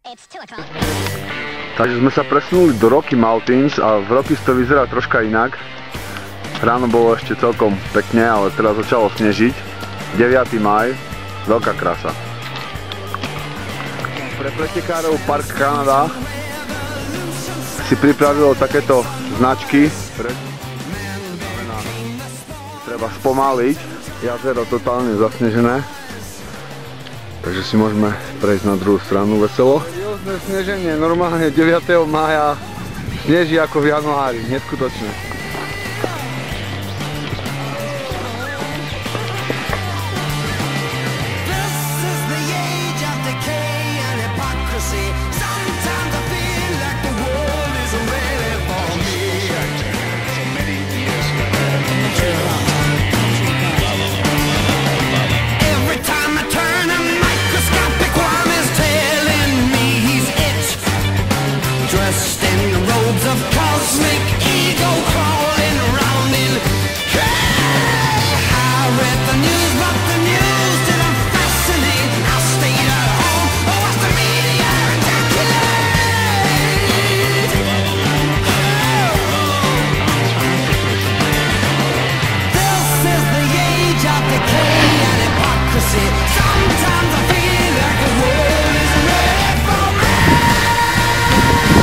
Takže sme sa presunuli do Rocky Mountains a v Rockies to vyzerá troška inak. Ráno bolo ešte celkom pekne, ale teraz začalo snežiť. 9. máj, veľká krása. Pre pretekárov Park Canada si pripravilo takéto značky. Treba spomaliť, jazero totálne zasnežené. Takže si môžeme prejsť na druhú stranu veselo. Seriózne sneženie, normálne 9. mája sneží ako v januári, neskutočné.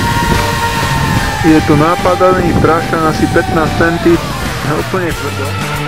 Je to napadaný prašan asi 15 cm, úplne tvrdo.